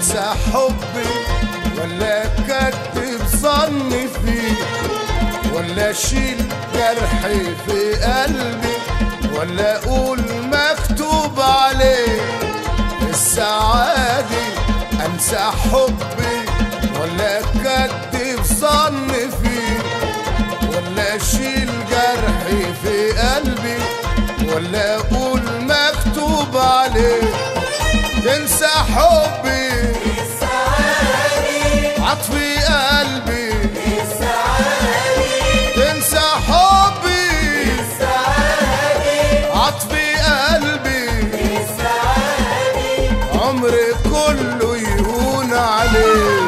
انسى حبي ولا كتب ظني فيه، ولا اشيل جرحي في قلبي، ولا اقول مكتوب عليه السعادة. انسى حبي ولا كتب ظني فيه، ولا اشيل جرحي في قلبي، ولا اقول مكتوب عليه. تنسى حبي عطفي قلبي، تنسى حبي عطفي قلبي، عمري كله يهون عليه.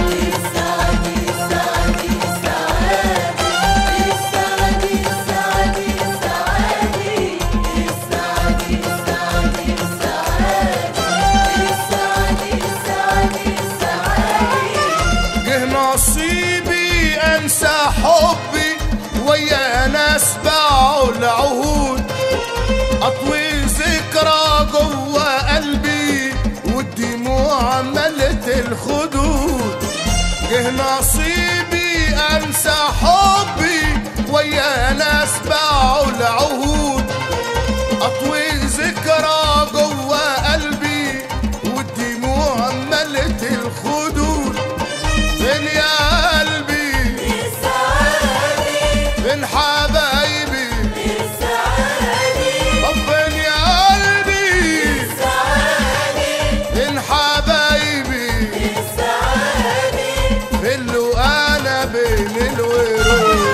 نصيبي انسى حبي ويا ناس باعوا العهود، اطوي ذكرى جوا قلبي والدموع ملت الخدود. جه نصيبي انسى حبي ويا ناس باعوا العهود، اطوي ذكرى جوا قلبي والدموع ملت الخدود. فين يا قلبي فين حبايبي، طب فين يا قلبي فين حبايبي، فين له انا بين الورود.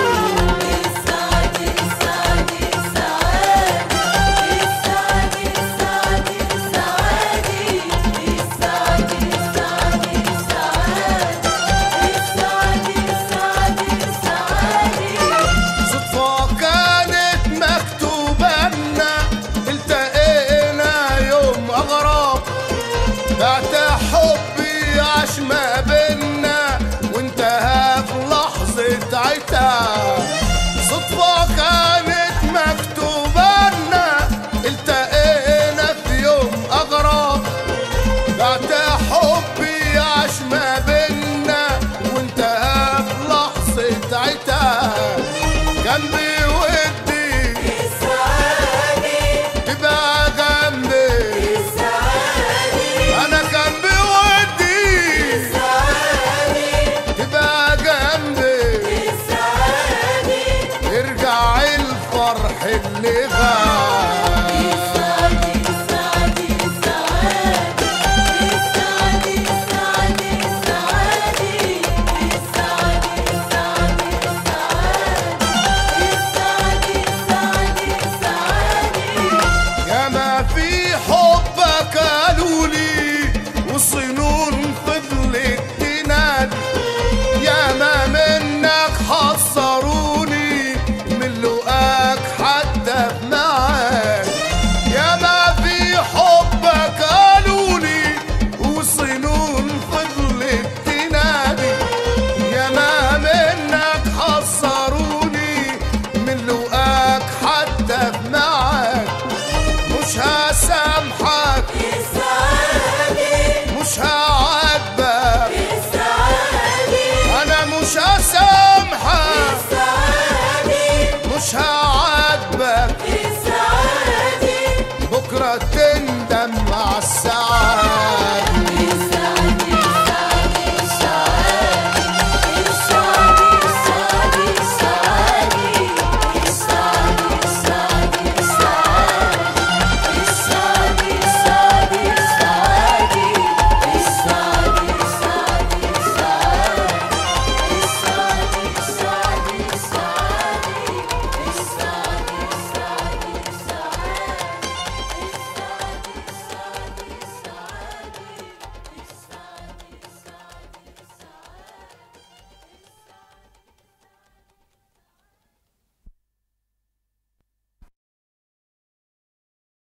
بعت حبي عاش ما بينا وانتهى في لحظة عتاب. صدفة كانت مكتوبة لنا التقينا في يوم أغراب. بعت حبي عاش ما بينا وانتهى في لحظة عتاب. جنبي ودي تبقى جنبي، الفرح اللي غاب. يا ما في حبك قالولي والصنون فضلت تنادي، يا ما منك حصروني من لقاك حتى بمعاك. يا ما في حبك قالولي والصنون فضلت تنادي، يا ما منك حصروني من لقاك حتى بمعاك. مش هسامحك مش هعاتبك، انا مش هسامحك مش هعاتبك، بكرة